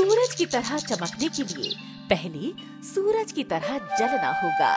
सूरज की तरह चमकने के लिए पहले सूरज की तरह जलना होगा।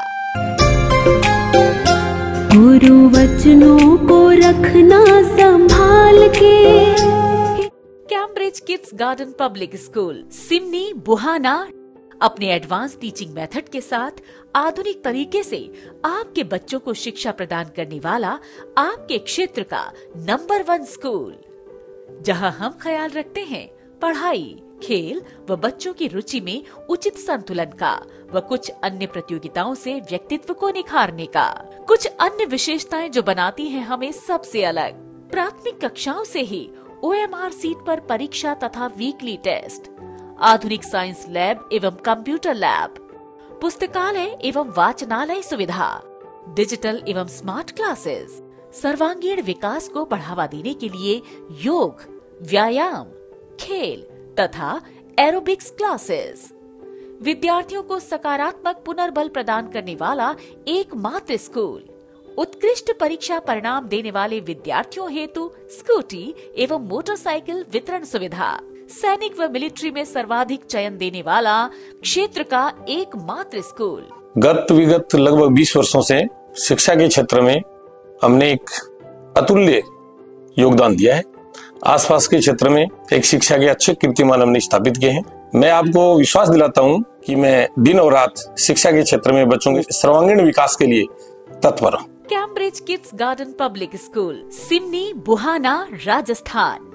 गुरु वचनों को रखना संभाल के। Cambridge kids garden public school, Simni, Buhana अपने एडवांस टीचिंग मेथड के साथ आधुनिक तरीके से आपके बच्चों को शिक्षा प्रदान करने वाला आपके क्षेत्र का नंबर 1 स्कूल, जहां हम ख्याल रखते हैं पढ़ाई, खेल व बच्चों की रुचि में उचित संतुलन का व कुछ अन्य प्रतियोगिताओं से व्यक्तित्व को निखारने का। कुछ अन्य विशेषताएं जो बनाती हैं हमें सबसे अलग। प्राथमिक कक्षाओं से ही OMR सीट पर परीक्षा तथा वीकली टेस्ट, आधुनिक साइंस लैब एवं कंप्यूटर लैब, पुस्तकालय एवं वाचनालय सुविधा, डिजिटल एवं स्मार्ट क्लासेस, सर्वांगीण विकास को बढ़ावा देने के लिए योग, व्यायाम, खेल तथा एरोबिक्स क्लासेस, विद्यार्थियों को सकारात्मक पुनर्बल प्रदान करने वाला एकमात्र स्कूल, उत्कृष्ट परीक्षा परिणाम देने वाले विद्यार्थियों हेतु स्कूटी एवं मोटरसाइकिल वितरण सुविधा, सैनिक व मिलिट्री में सर्वाधिक चयन देने वाला क्षेत्र का एकमात्र स्कूल। विगत लगभग 20 वर्षों से शिक्षा के क्षेत्र में हमने एक अतुल्य योगदान दिया है। आसपास के क्षेत्र में एक शिक्षा के अच्छे कीर्तिमान हमने स्थापित किए हैं। मैं आपको विश्वास दिलाता हूं कि मैं दिन और रात शिक्षा के क्षेत्र में बच्चों के सर्वांगीण विकास के लिए तत्पर हूं। Cambridge kids garden public school, Simni, Buhana, Rajasthan.